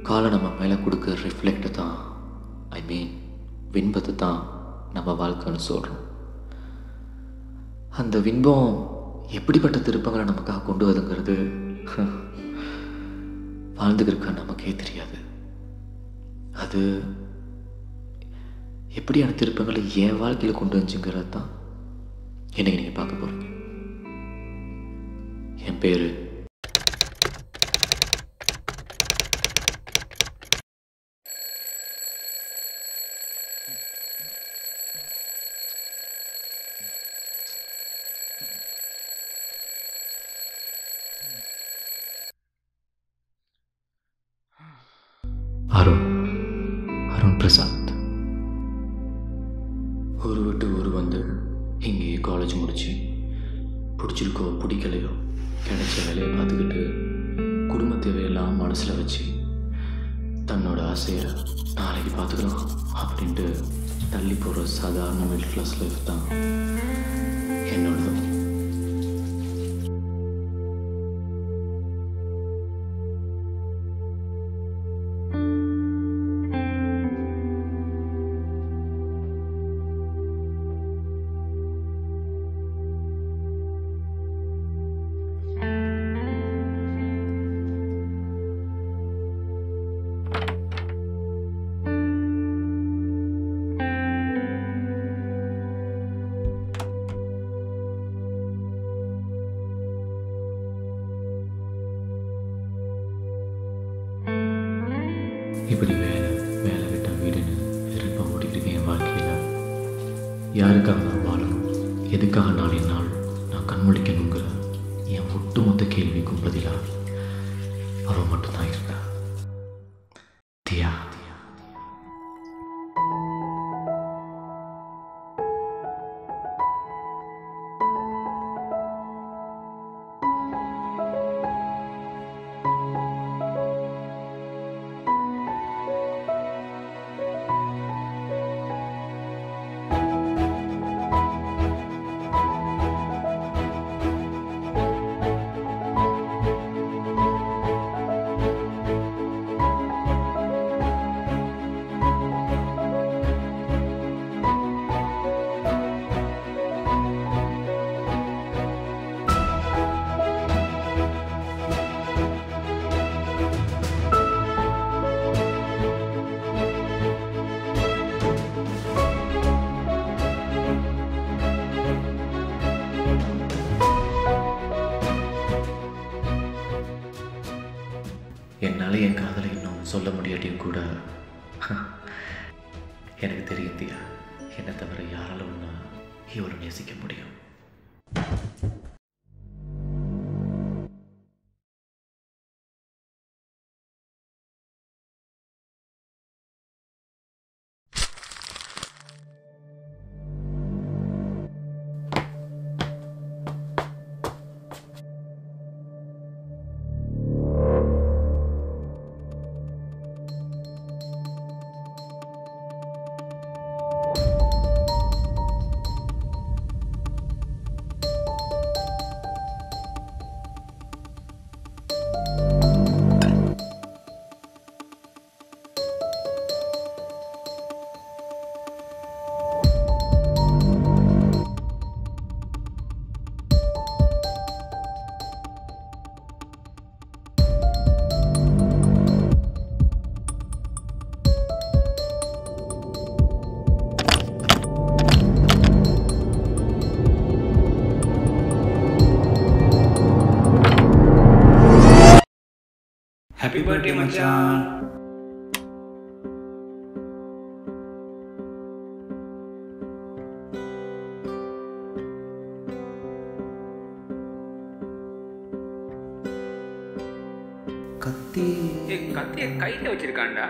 காலம் நம்ம மேலே கொடுக்குற ரிஃப்ளெக்டை தான், ஐ மீன் விண்பத்தை தான் நம்ம வாழ்க்கைன்னு சொல்கிறோம். அந்த விண்பம் எப்படிப்பட்ட திருப்பங்களை நமக்காக கொண்டு வருதுங்கிறது வாழ்ந்துக்கிறக்க நமக்கே தெரியாது. அது எப்படியான திருப்பங்களை என் வாழ்க்கையில் கொண்டு வந்துச்சுங்கிறது தான் இன்னைக்கு நீங்கள் பார்க்க போகிறீங்க. என் பேர் அருண் பிரசாத். ஊர் விட்டு ஊர் வந்து இங்கேயே காலேஜ் முடிச்சு, பிடிச்சிருக்கோ பிடிக்கலையோ கிடைச்ச வேலையை பார்த்துக்கிட்டு குடும்ப தேவையெல்லாம் மனசில் வச்சு தன்னோட ஆசையை நாளைக்கு பார்த்துக்கலாம் அப்படின்ட்டு தள்ளி போகிற சாதாரண மிடில் கிளாஸ் லைஃப் தான் என்னோடது. இப்படி வேலை விட்ட வீடுன்னு விருப்பம் ஓடிக்கிட்டு என் வாழ்க்கையில் யாருக்காக நான் வாழணும், எதுக்காக நாளை நாள் நான் கண்முழிக்கணுங்கிற என் ஒட்டுமொத்த கேள்விக்கும் பதிலாக அவன் மட்டும்தான் இருக்கா. தியா. என்னால் என் காதலை இன்னும் சொல்ல முடியாட்டியும் கூட எனக்கு தெரியும் தியா, என்னை தவிர யாரால ஒன்று இவ்வளோ நேசிக்க முடியும். Happy birthday மச்சான். கத்திய கையில வச்சிருக்கான்டா.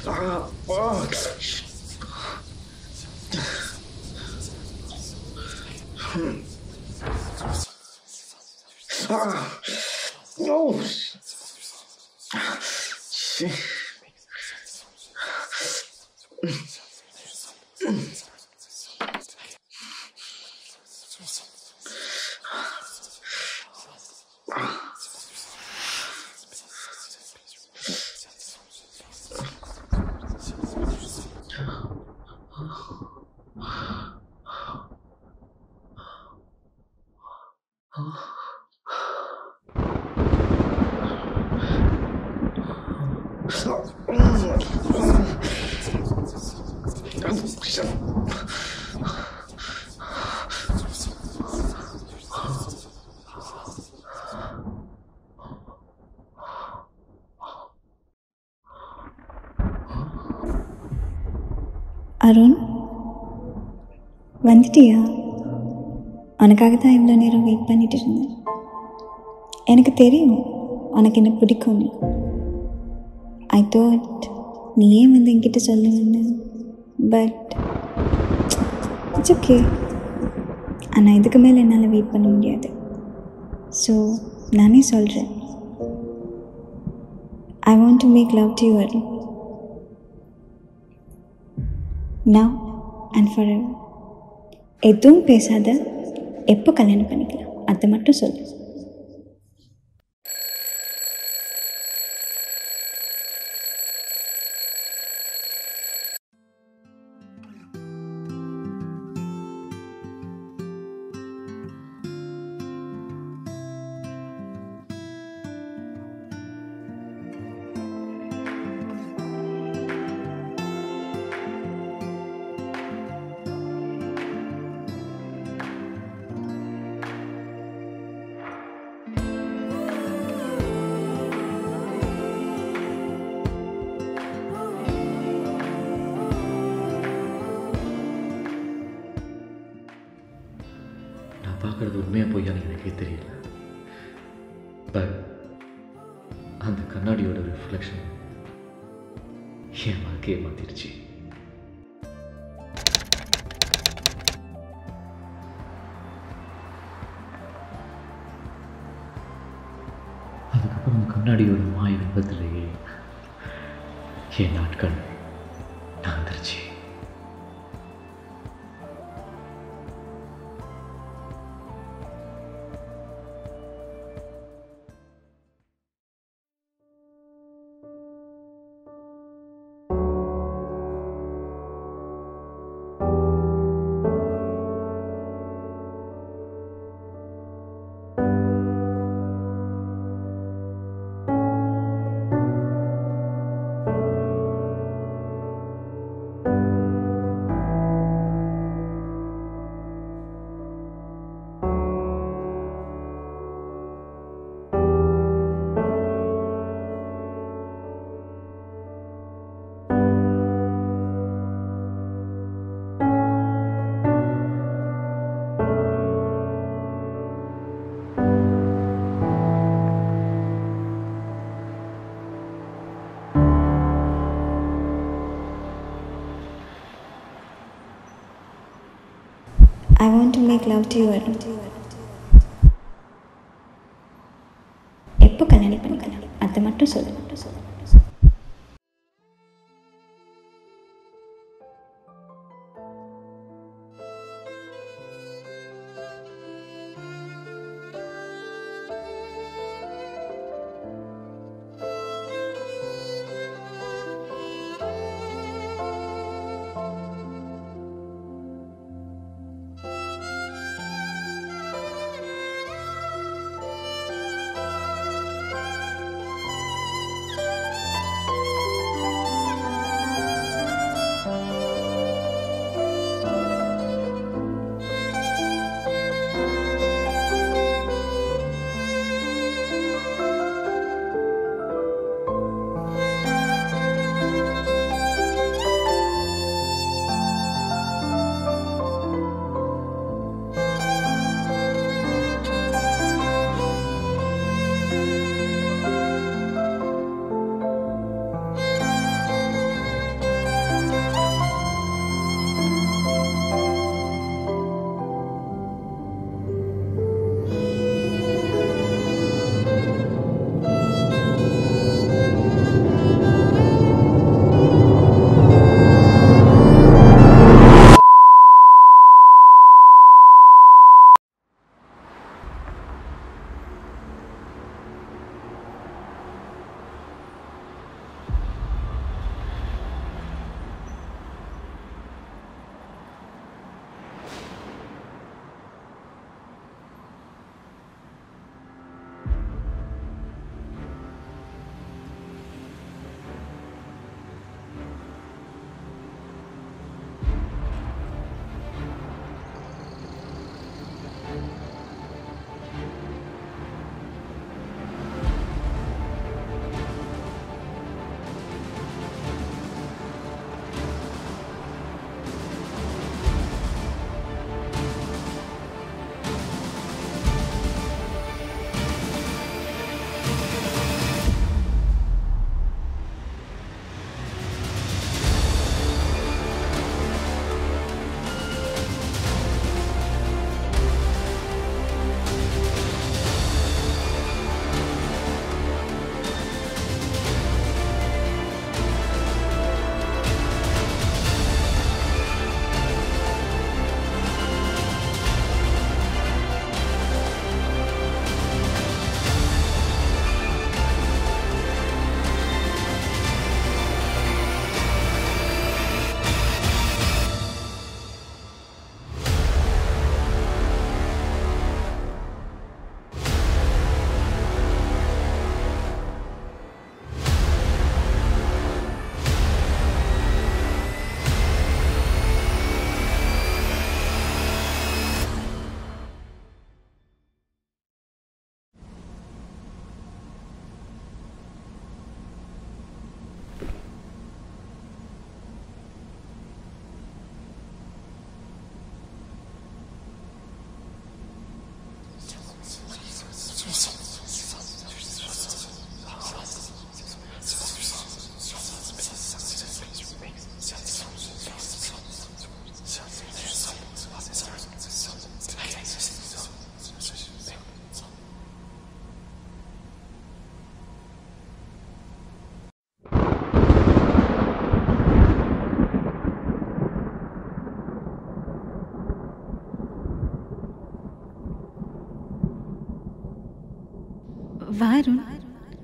அருண், வந்துட்டியா? உனக்காக தான் இவ்வளோ நேரம் வெயிட் பண்ணிட்டு இருந்தேன். எனக்கு தெரியும் உனக்கு என்ன பிடிக்கும்னு. ஐ தாட் நீ ஏன் வந்து என்கிட்ட சொல்லுவேன்னு. But it's okay. ஆனால் இதுக்கு மேலே என்னால் வெயிட் பண்ண முடியாது. ஸோ நானே சொல்கிறேன். I want to make love to you Arun. Now and forever. எதுவும் பேசாத. எப்போ கல்யாணம் பண்ணிக்கலாம் அதை மட்டும் சொல்லு. பார்க்குறது உண்மையாக பொய்யான்னு எனக்கே தெரியல. பட் அந்த கண்ணாடியோட ரிஃப்ளெக்ஷன் என் வாழ்க்கையை மாற்றிடுச்சு. அதுக்கப்புறம் கண்ணாடியோட மாய விபத்திலேயே என் நாட்கள் நகர்ந்துருச்சு. I want to make love to you Arun. எப்போ கல்யாணம் பண்ணிக்கலாம் அதை மட்டும் சொல்லு.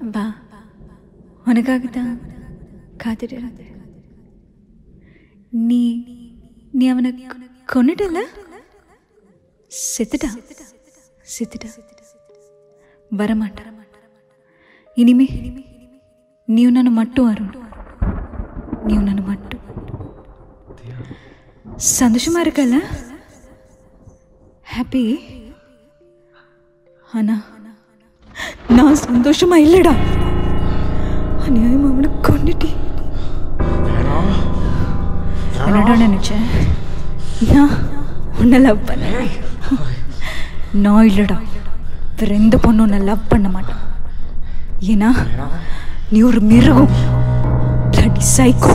வா, உனக்காக தான் காத்துட்டு இருந்தேன். நீ நீ அவனை கொன்னுட்டல? செத்துட்டா செத்துட்டா, வரமாட்டா. இனிமே நீ நான் மட்டும் வரும். நீ நான் மட்டும். சந்தோஷமா இருக்கல? ஹாப்பி? ஆனா நான் சந்தோஷமா இல்லடா. அநியாயமா அவனை கொன்னுட்டி. என்னடா நினைச்சேன்? நான் உன்னை லவ் பண்ண? நான் இல்லடா, வேற எந்த பொண்ணும் உன்னை லவ் பண்ண மாட்டேன். ஏன்னா நீ ஒரு மிருகம், பிளடி சைக்கோ.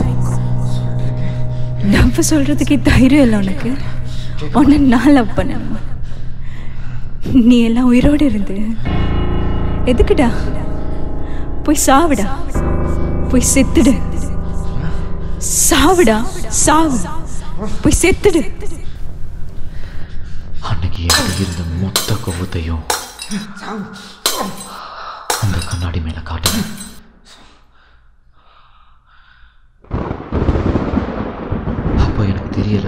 லவ் சொல்றதுக்கு தைரியம் இல்லை உனக்கு. உன்னை நான் லவ் பண்ண. நீ எல்லாம் உயிரோடு இருந்து எதுக்குடா? போய் சாவுடா, போய் செத்துடு. சாவுடா, சாவு, போய் செத்துடு. அன்னைக்கு எனக்கு இருந்த மொத்த கோபத்தையும் அந்த கண்ணாடி மேல காட்டுறேன். அப்போ எனக்கு தெரியல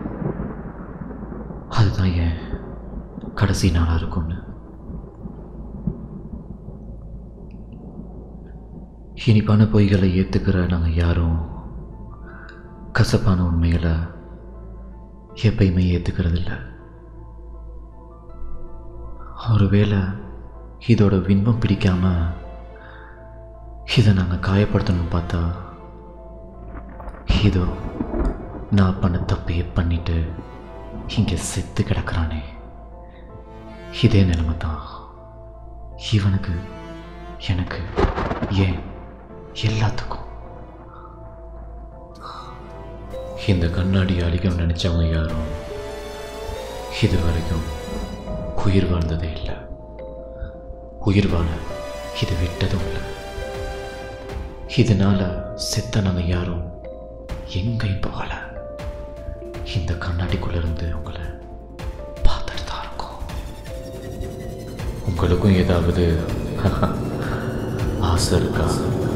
அதுதான் என் கடைசி நாளா இருக்கும்னு. இனிப்பான பொய்களை ஏற்றுக்கிற நாங்கள் யாரும் கசப்பான உண்மைகளை எப்பயுமே ஏற்றுக்கிறதில்ல. ஒருவேளை இதோட வின்பம் பிடிக்காம இதை நாங்கள் காயப்படுத்தணும்னு பார்த்தா, இதோ நான் பண்ண தப்பையே பண்ணிட்டு இங்கே செத்து கிடக்கிறானே, இதே நிலைமை தான் இவனுக்கு, எனக்கு, ஏன் எல்லாத்துக்கும். இந்த கண்ணாடி அழிக்கணும்னு நினைச்சவங்க யாரும் இது வரைக்கும் உயிர் வாழ்ந்ததே இல்லை. உயிர் வாழ இது விட்டதும் இல்லை. இதனால செத்த நாங்கள் யாரும் எங்கேயும் போகல. இந்த கண்ணாடிக்குள்ள இருந்து உங்களை பார்த்துட்டு தான் இருக்கோம். உங்களுக்கும் ஏதாவது ஆசை இருக்கா?